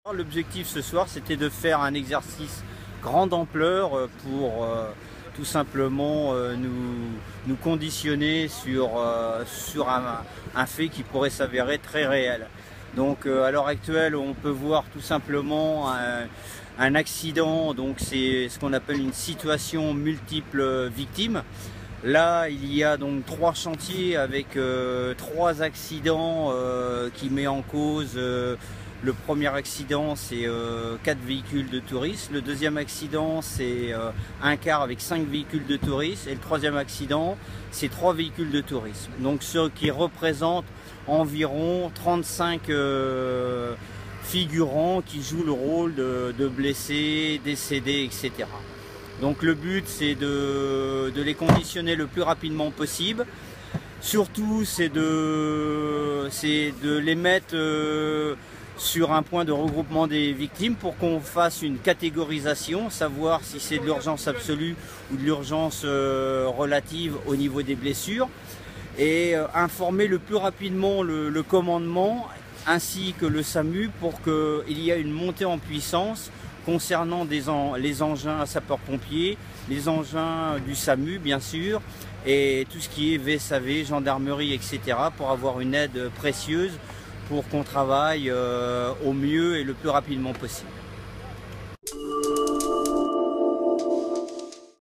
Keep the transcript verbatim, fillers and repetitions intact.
L'objectif ce soir, c'était de faire un exercice grande ampleur pour euh, tout simplement euh, nous, nous conditionner sur, euh, sur un, un fait qui pourrait s'avérer très réel. Donc euh, à l'heure actuelle, on peut voir tout simplement un, un accident, donc c'est ce qu'on appelle une situation multiple victime. Là, il y a donc trois chantiers avec euh, trois accidents euh, qui met en cause. Euh, le premier accident, c'est euh, quatre véhicules de touristes. Le deuxième accident, c'est euh, un car avec cinq véhicules de touristes. Et le troisième accident, c'est trois véhicules de tourisme. Donc, ce qui représente environ trente-cinq euh, figurants qui jouent le rôle de, de blessés, décédés, et cetera. Donc le but, c'est de, de les conditionner le plus rapidement possible. Surtout, c'est de, c'est de les mettre euh, sur un point de regroupement des victimes pour qu'on fasse une catégorisation, savoir si c'est de l'urgence absolue ou de l'urgence euh, relative au niveau des blessures, et euh, informer le plus rapidement le, le commandement ainsi que le SAMU pour qu'il y ait une montée en puissance concernant des en, les engins à sapeurs-pompiers, les engins du SAMU bien sûr, et tout ce qui est V S A V, gendarmerie, et cetera pour avoir une aide précieuse pour qu'on travaille euh, au mieux et le plus rapidement possible.